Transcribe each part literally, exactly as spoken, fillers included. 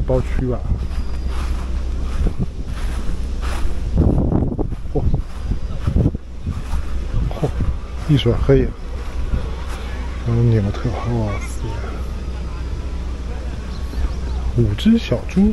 包区吧。嚯、嚯、一水黑呀！嗯，纽特，哇塞，五只小猪。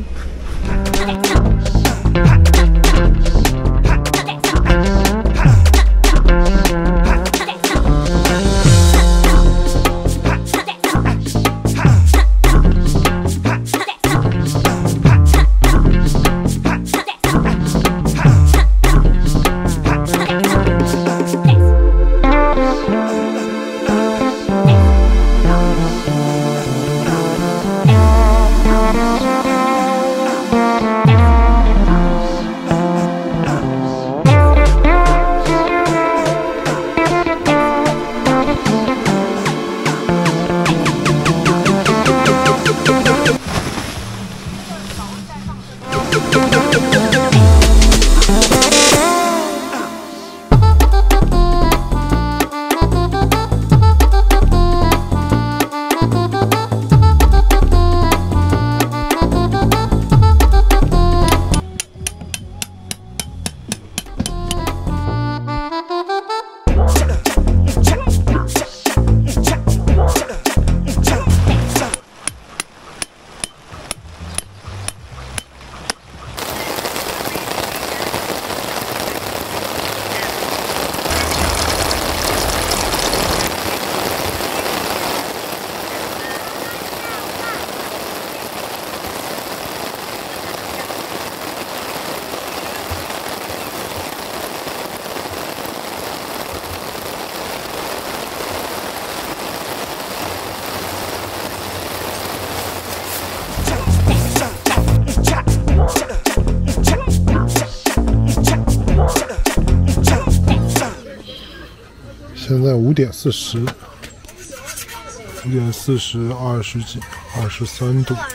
现在五点四十，五点四十，二十几，二十三度。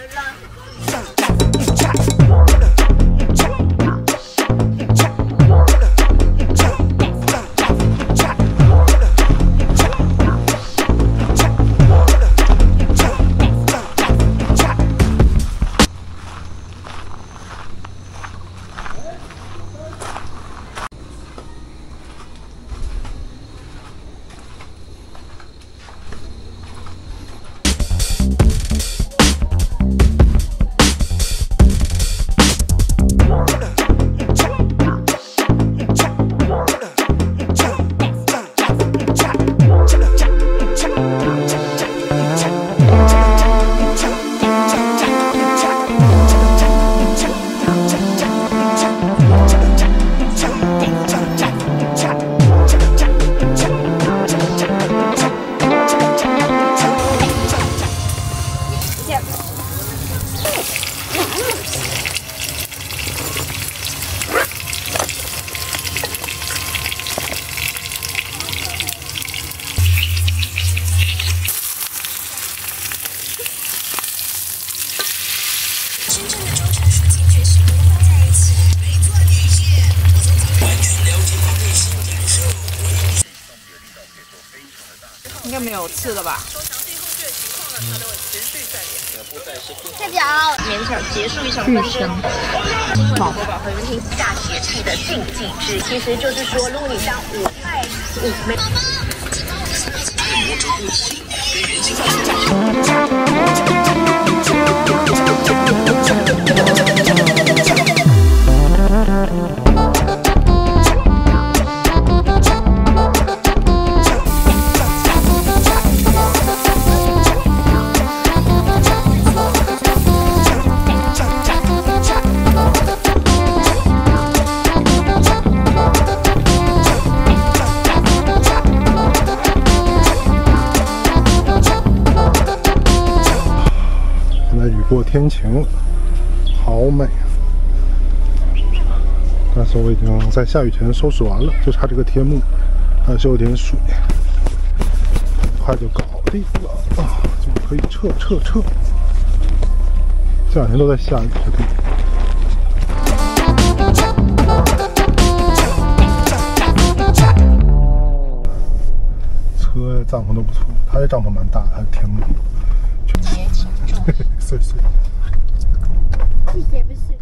应该没有刺的吧？ 代表勉强结束一场纷争。宝国宝和人民下血气的禁忌制，其实就是说，如果你将五块五枚。 雨过天晴，好美啊！但是我已经在下雨前收拾完了，就差这个天幕，还是有点水，很快就搞定了啊，就可以撤撤撤。这两天都在下雨，这地方。车呀、帐篷都不错，它这帐篷蛮大的，它的天幕。碎碎。 谢谢，不是。